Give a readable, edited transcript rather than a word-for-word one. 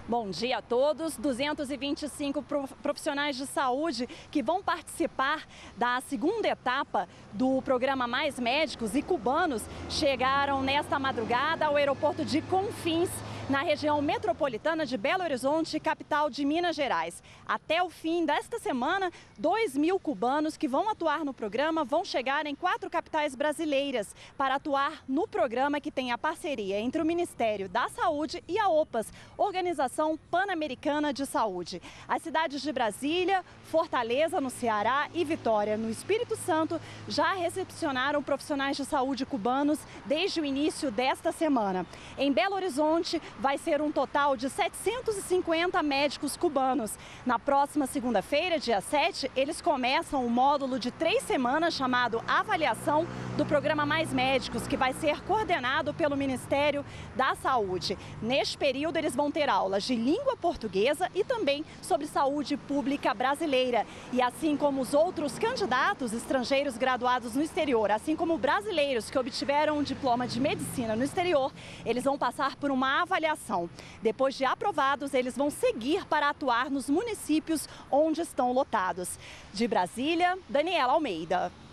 Bom dia a todos. 225 profissionais de saúde que vão participar da segunda etapa do programa Mais Médicos e cubanos chegaram nesta madrugada ao aeroporto de Confins, na região metropolitana de Belo Horizonte, capital de Minas Gerais. Até o fim desta semana, 2.000 cubanos que vão atuar no programa vão chegar em 4 capitais brasileiras para atuar no programa que tem a parceria entre o Ministério da Saúde e a OPAS, Organização Pan-Americana de Saúde. As cidades de Brasília, Fortaleza, no Ceará, e Vitória, no Espírito Santo, já recepcionaram profissionais de saúde cubanos desde o início desta semana. Em Belo Horizonte, vai ser um total de 750 médicos cubanos. Na próxima segunda-feira, dia 7, eles começam um módulo de 3 semanas chamado Avaliação do Programa Mais Médicos, que vai ser coordenado pelo Ministério da Saúde. Neste período, eles vão ter aulas de língua portuguesa e também sobre saúde pública brasileira. E assim como os outros candidatos estrangeiros graduados no exterior, assim como brasileiros que obtiveram um diploma de medicina no exterior, eles vão passar por uma avaliação. Depois de aprovados, eles vão seguir para atuar nos municípios onde estão lotados. De Brasília, Daniela Almeida.